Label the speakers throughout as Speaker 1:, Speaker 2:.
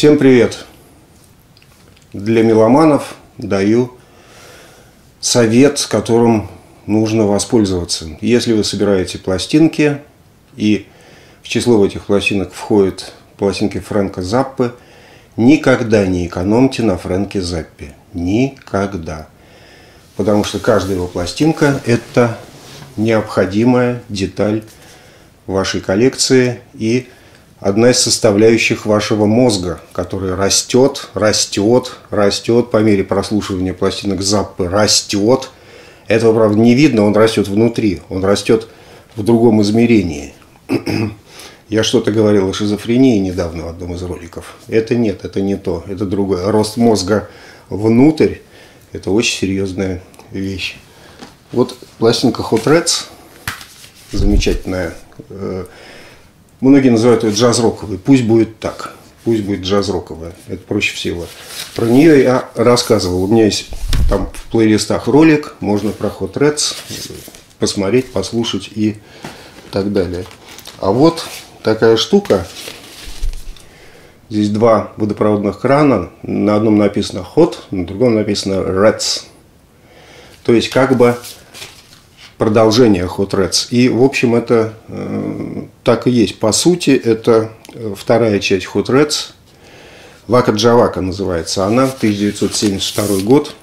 Speaker 1: Всем привет! Для меломанов даю совет, которым нужно воспользоваться. Если вы собираете пластинки, и в число этих пластинок входят пластинки Фрэнка Заппы, никогда не экономьте на Фрэнке Заппе. Никогда. Потому что каждая его пластинка – это необходимая деталь вашей коллекции и одна из составляющих вашего мозга, который растет по мере прослушивания пластинок Заппы, растет. Этого, правда, не видно, он растет внутри, он растет в другом измерении. Я что-то говорил о шизофрении недавно в одном из роликов. Это нет, это не то, это другое. Рост мозга внутрь – это очень серьезная вещь. Вот пластинка Hot Rats, замечательная. Многие называют ее джаз-роковой. Пусть будет так. Пусть будет джаз-роковая. Это проще всего. Про нее я рассказывал. У меня есть там в плейлистах ролик. Можно про Hot Rats посмотреть, послушать и так далее. А вот такая штука. Здесь два водопроводных крана. На одном написано Hot, на другом написано Rats. То есть как бы продолжение Hot Rats. И, в общем, это так и есть. По сути, это вторая часть Hot Rats. Вака Джавака называется она, 1972 год.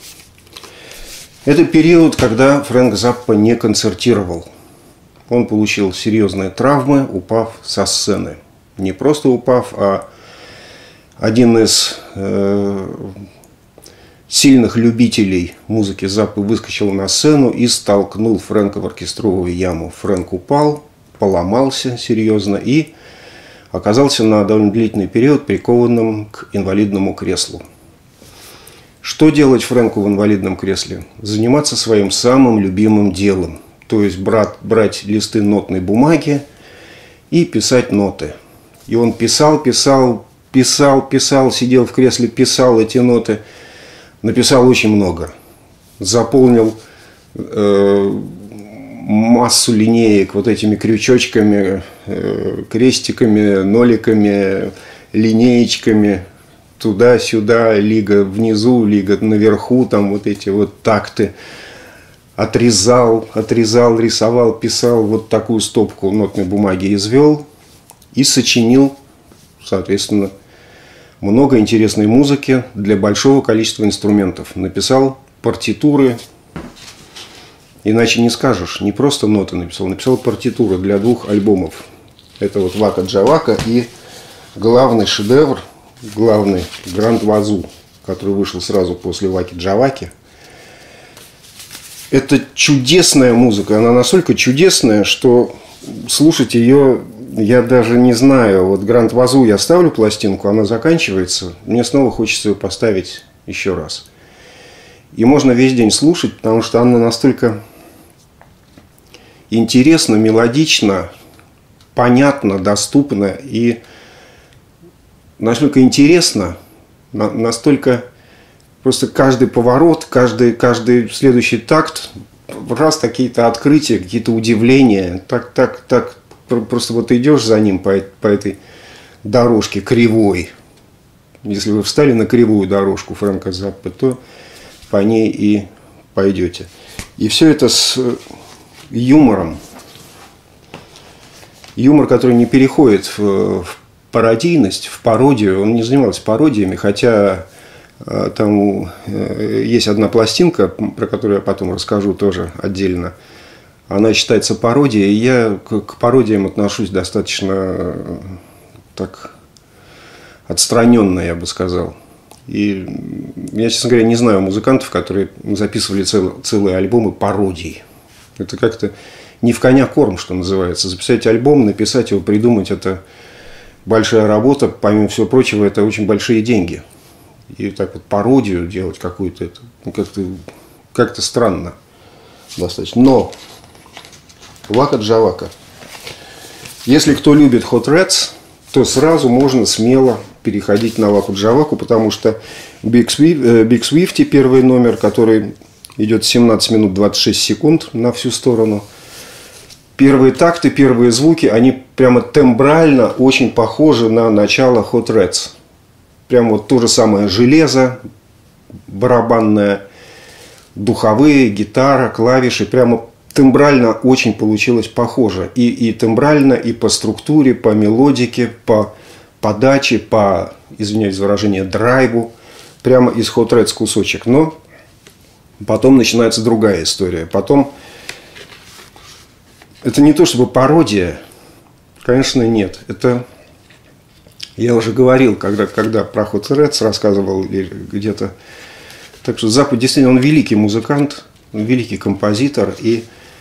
Speaker 1: Это период, когда Фрэнк Заппа не концертировал. Он получил серьезные травмы, упав со сцены. Не просто упав, а один из сильных любителей музыки Заппы выскочил на сцену и столкнул Фрэнка в оркестровую яму. Фрэнк упал, поломался серьезно и оказался на довольно длительный период прикованным к инвалидному креслу. Что делать Фрэнку в инвалидном кресле? Заниматься своим самым любимым делом. То есть брать листы нотной бумаги и писать ноты. И он писал, сидел в кресле, писал эти ноты. Написал очень много. Заполнил массу линеек вот этими крючочками, крестиками, ноликами, линеечками. Туда-сюда, лига внизу, лига наверху, там вот эти вот такты. Отрезал, рисовал, писал, вот такую стопку нотной бумаги извел и сочинил, соответственно, много интересной музыки для большого количества инструментов. Написал партитуры, иначе не скажешь, не просто ноты написал, написал партитуры для 2 альбомов. Это вот Вака Джавака и главный шедевр, главный Гранд Вазу, который вышел сразу после Ваки Джаваки. Это чудесная музыка, она настолько чудесная, что слушать ее я даже не знаю. Вот Гранд Вазу я ставлю пластинку, она заканчивается, мне снова хочется ее поставить еще раз. И можно весь день слушать, потому что она настолько интересна, мелодична, понятна, доступна и настолько интересна, настолько просто каждый поворот, каждый следующий такт, раз какие-то открытия, какие-то удивления, так. Просто вот идешь за ним по этой дорожке кривой. Если вы встали на кривую дорожку Фрэнка Заппы, то по ней и пойдете. И все это с юмором. Юмор, который не переходит в пародийность, в пародию. Он не занимался пародиями, хотя там есть одна пластинка, про которую я потом расскажу тоже отдельно. Она считается пародией, и я к пародиям отношусь достаточно так отстраненно, я бы сказал. И я, честно говоря, не знаю музыкантов, которые записывали целые альбомы пародий. Это как-то не в коня корм, что называется. Записать альбом, написать его, придумать – это большая работа. Помимо всего прочего, это очень большие деньги. И так вот пародию делать какую-то, это как-то странно достаточно. Но Вака Джавака. Если кто любит Hot Rats, то сразу можно смело переходить на Ваку Джаваку, потому что Big Swifty, первый номер, который идет 17 минут 26 секунд на всю сторону. Первые такты, первые звуки, они прямо тембрально очень похожи на начало Hot Rats. прям вот то же самое железо барабанное, духовые, гитара, клавиши. Прямо тембрально очень получилось похоже. И тембрально, и по структуре, по мелодике, по подаче, по, извиняюсь за выражение, драйву. Прямо из Hot Rats кусочек. Но потом начинается другая история. Потом это не то чтобы пародия. Конечно, нет. Это я уже говорил, когда про Hot Rats рассказывал или где-то. Так что Заппа действительно, он великий музыкант, великий композитор. И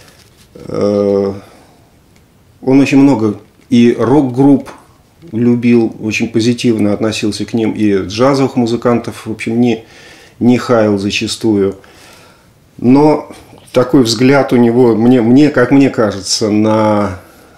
Speaker 1: он очень много и рок-групп любил, очень позитивно относился к ним, и джазовых музыкантов, в общем, не хаял зачастую. Но такой взгляд у него, как мне кажется, на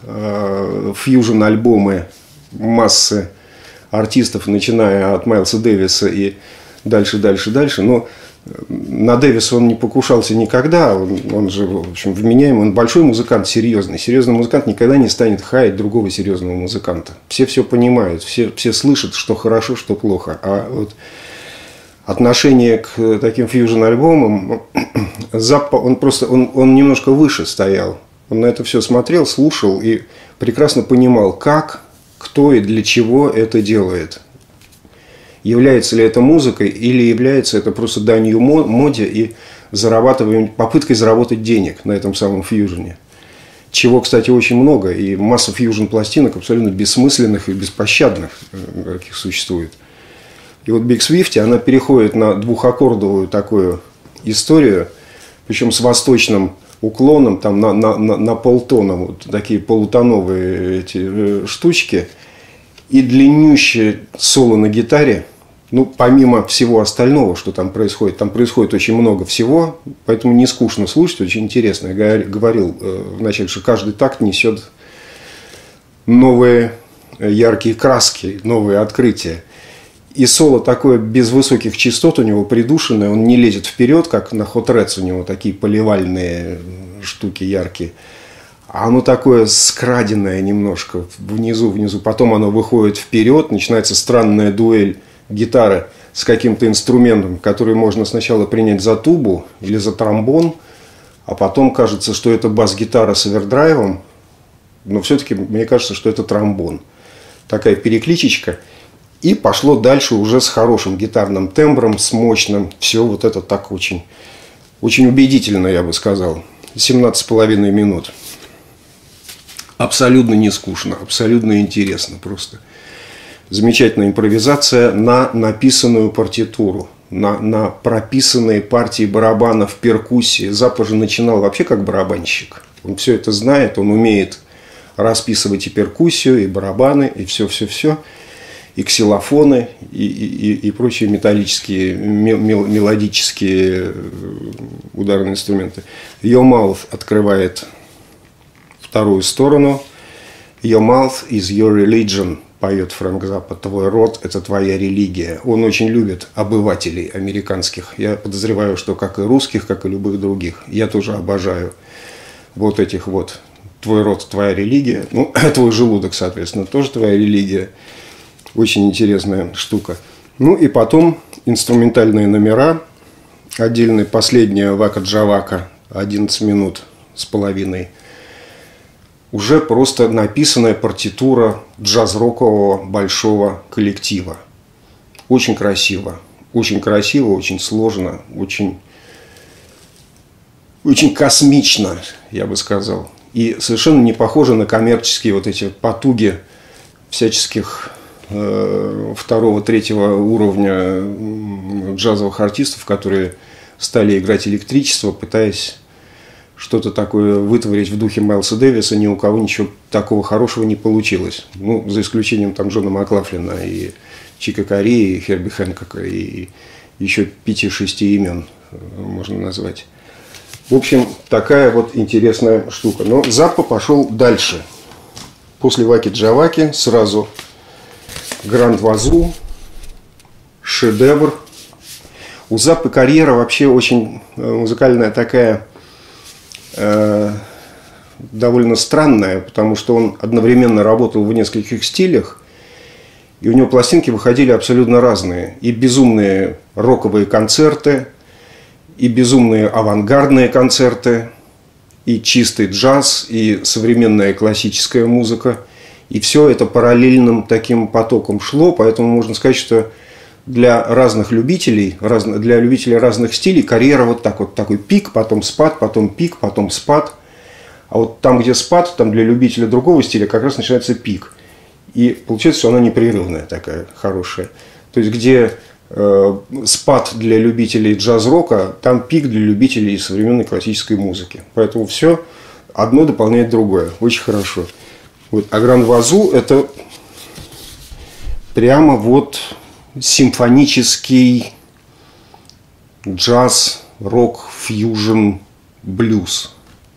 Speaker 1: фьюжн-альбомы массы артистов, начиная от Майлса Дэвиса и дальше. Но на Дэвиса он не покушался никогда. Он же, в общем, вменяемый. Он большой музыкант, серьезный. Серьезный музыкант никогда не станет хаять другого серьезного музыканта. Все понимают, все слышат, что хорошо, что плохо. А вот отношение к таким фьюжн-альбомам Заппа, он немножко выше стоял. Он на это все смотрел, слушал и прекрасно понимал, как, кто и для чего это делает. Является ли это музыкой или является это просто данью моде и попыткой заработать денег на этом самом фьюжне. Чего, кстати, очень много. И масса фьюжн-пластинок абсолютно бессмысленных и беспощадных, каких существует. И вот Big Swifty, она переходит на двухаккордовую такую историю, причем с восточным уклоном, там на полтона, вот такие полутоновые эти штучки, и длиннющее соло на гитаре. Ну, помимо всего остального, что там происходит очень много всего, поэтому не скучно слушать, очень интересно. Я говорил вначале, что каждый такт несет новые яркие краски, новые открытия. И соло такое без высоких частот у него придушенное, он не лезет вперед, как на Hot Rats у него такие поливальные штуки яркие. А оно такое скраденное немножко, внизу. Потом оно выходит вперед, начинается странная дуэль гитары с каким-то инструментом, который можно сначала принять за тубу или за тромбон, а потом кажется, что это бас-гитара с овердрайвом, но все-таки мне кажется, что это тромбон. Такая перекличечка. И пошло дальше уже с хорошим гитарным тембром, с мощным. Все вот это так очень, очень убедительно, я бы сказал. 17,5 минут. Абсолютно не скучно, абсолютно интересно просто. Замечательная импровизация на написанную партитуру, на прописанные партии барабанов, перкуссии. Заппа же начинал вообще как барабанщик. Он все это знает, он умеет расписывать и перкуссию, и барабаны, и все-все-все. И ксилофоны, и прочие металлические, мелодические ударные инструменты. Your Mouth открывает вторую сторону. Your mouth is your religion, поет Фрэнк Заппа. Твой рот – это твоя религия. Он очень любит обывателей американских. Я подозреваю, что как и русских, как и любых других. Я тоже обожаю вот этих вот. Твой рот – твоя религия. Ну, твой желудок, соответственно, тоже твоя религия. Очень интересная штука. Ну и потом инструментальные номера. Отдельный, последняя Вака Джавака, 11 минут с половиной. Уже просто написанная партитура джаз-рокового большого коллектива. Очень красиво, очень сложно, очень космично, я бы сказал. И совершенно не похоже на коммерческие вот эти потуги всяческих второго, третьего уровня джазовых артистов, которые стали играть электричество, пытаясь что-то такое вытворить в духе Майлса Дэвиса. Ни у кого ничего такого хорошего не получилось. Ну, за исключением там Джона Маклафлина и Чика Кории, и Херби Хэнкока, и еще 5-6 имен можно назвать. В общем, такая вот интересная штука. Но Заппа пошел дальше. После Ваки Джаваки сразу Гранд Вазу, шедевр. У Заппы карьера вообще очень музыкальная такая, довольно странная, потому что он одновременно работал в нескольких стилях И у него пластинки выходили абсолютно разные. И безумные роковые концерты, и безумные авангардные концерты, и чистый джаз, и современная классическая музыка. И все это параллельным таким потоком шло, поэтому можно сказать, что для разных любителей, для любителей разных стилей карьера вот так вот, такой пик, потом спад, потом пик, потом спад. А вот там, где спад, там для любителя другого стиля как раз начинается пик. И получается, что она непрерывная такая, хорошая. То есть, где спад для любителей джаз-рока, там пик для любителей современной классической музыки. Поэтому все одно дополняет другое. Очень хорошо. Вот. А Гранд Вазу – это прямо вот симфонический джаз, рок, фьюжн, блюз.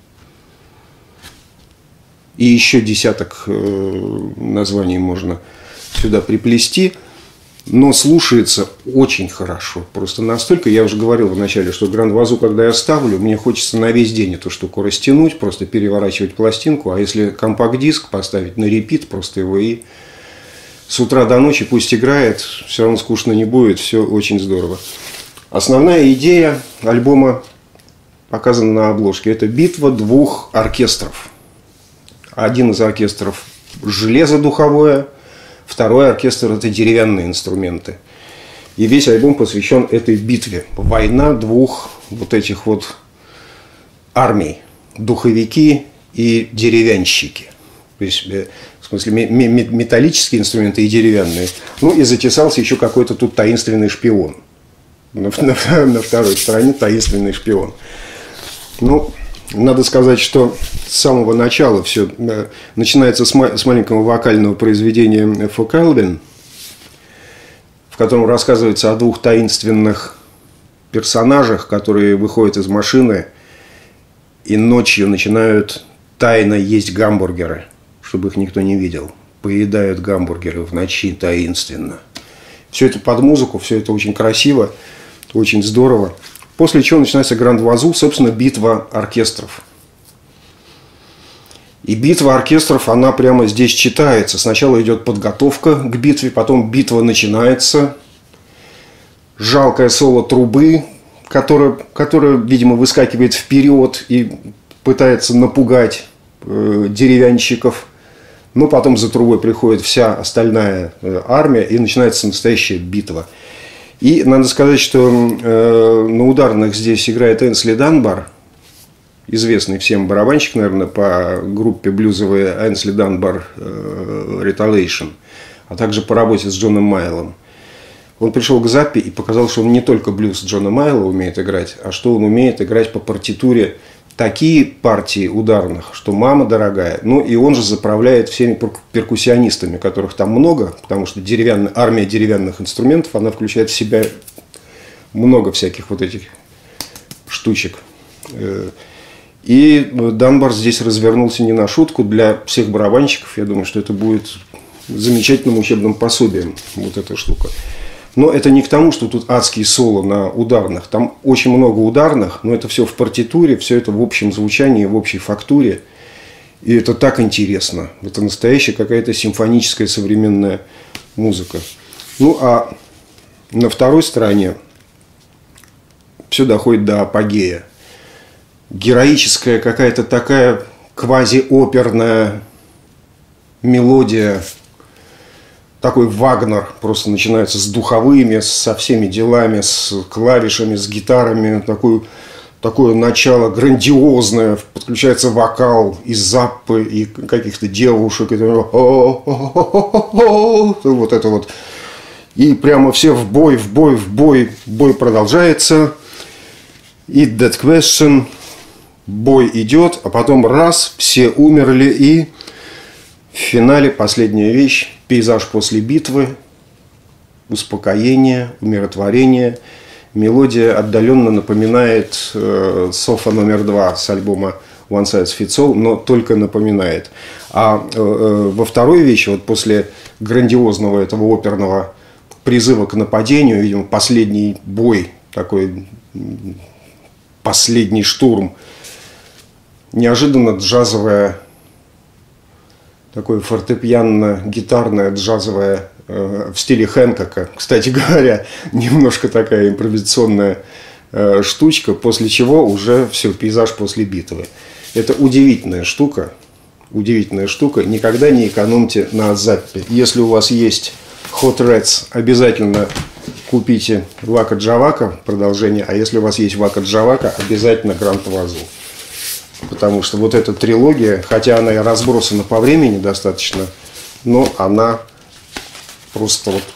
Speaker 1: И еще десяток названий можно сюда приплести. Но слушается очень хорошо. Просто настолько, я уже говорил вначале, что Гранд Вазу, когда я ставлю, мне хочется на весь день эту штуку растянуть, просто переворачивать пластинку. А если компакт-диск поставить на репит, просто его и с утра до ночи пусть играет, все равно скучно не будет, все очень здорово. Основная идея альбома показана на обложке. Это битва двух оркестров. Один из оркестров железодуховое, второй оркестр – это деревянные инструменты. И весь альбом посвящен этой битве. Война двух вот этих вот армий. Духовики и деревянщики. То есть, в смысле, металлические инструменты и деревянные. Ну, и затесался еще какой-то тут таинственный шпион. На второй стороне таинственный шпион. Ну, надо сказать, что с самого начала все начинается с маленького вокального произведения «Фо Калвин», в котором рассказывается о двух таинственных персонажах, которые выходят из машины и ночью начинают тайно есть гамбургеры, чтобы их никто не видел. Поедают гамбургеры в ночи таинственно. Все это под музыку, все это очень красиво, очень здорово. После чего начинается Гранд Вазу, собственно, битва оркестров. И битва оркестров, она прямо здесь читается. Сначала идет подготовка к битве, потом битва начинается. Жалкое соло трубы, которое, видимо, выскакивает вперед и пытается напугать деревянщиков. Но потом за трубой приходит вся остальная армия, и начинается настоящая битва. И надо сказать, что на ударных здесь играет Энсли Данбар, известный всем барабанщик, наверное, по группе блюзовой Энсли Данбар Retaliation, а также по работе с Джоном Майлом. Он пришел к Заппе и показал, что он не только блюз Джона Майла умеет играть, а что он умеет играть по партитуре такие партии ударных, что мама дорогая. Ну и он же заправляет всеми перкуссионистами, которых там много, потому что армия деревянных инструментов, она включает в себя много всяких вот этих штучек. И Данбар здесь развернулся не на шутку. Для всех барабанщиков, я думаю, что это будет замечательным учебным пособием, вот эта штука. Но это не к тому, что тут адские соло на ударных. Там очень много ударных, но это все в партитуре, все это в общем звучании, в общей фактуре. И это так интересно. Это настоящая какая-то симфоническая современная музыка. Ну, а на второй стороне все доходит до апогея. Героическая какая-то такая квазиоперная мелодия. Такой Вагнер просто начинается с духовыми, со всеми делами, с клавишами, с гитарами. Такое начало грандиозное. Подключается вокал и Заппы, и каких-то девушек. И вот это вот. И прямо все в бой, в бой, в бой. Бой продолжается. И That Question. Бой идет, а потом раз, все умерли, и в финале последняя вещь. Пейзаж после битвы, успокоение, умиротворение. Мелодия отдаленно напоминает Софа номер 2 с альбома One Size Fits All, но только напоминает. А во второй вещи, вот после грандиозного этого оперного призыва к нападению, видимо, последний бой, такой последний штурм, неожиданно джазовая, такое фортепианно-гитарное джазовое в стиле Хэнкока. Кстати говоря, немножко такая импровизационная штучка, после чего уже все, пейзаж после битвы. Это удивительная штука. Удивительная штука. Никогда не экономьте на заппе. Если у вас есть Hot Reds, обязательно купите Вака Джавака продолжение. А если у вас есть Вака Джавака, обязательно Гранд Вазу. Потому что вот эта трилогия, хотя она и разбросана по времени достаточно, но она просто вот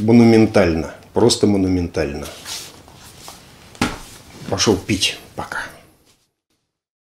Speaker 1: монументальна. Просто монументальна. Пошел пить. Пока.